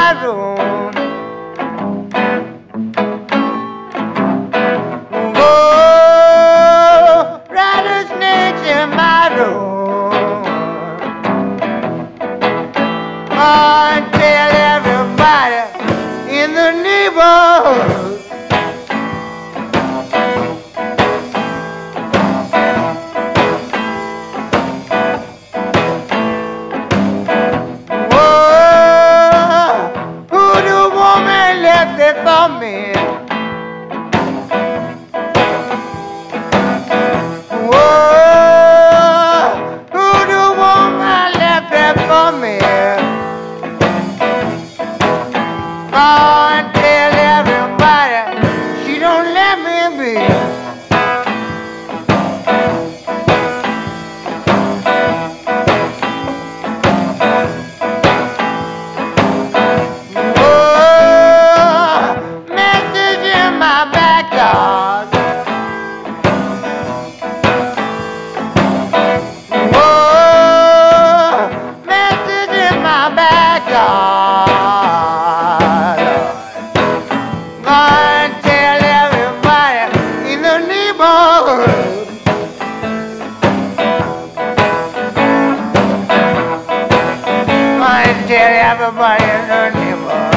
my room. Oh, rattlesnakes in my room. Oh, and tell everybody in the neighborhood. For me. Whoa, who the woman left there for me? Oh, and tell everybody she don't let me be. Tell everybody in the neighborhood.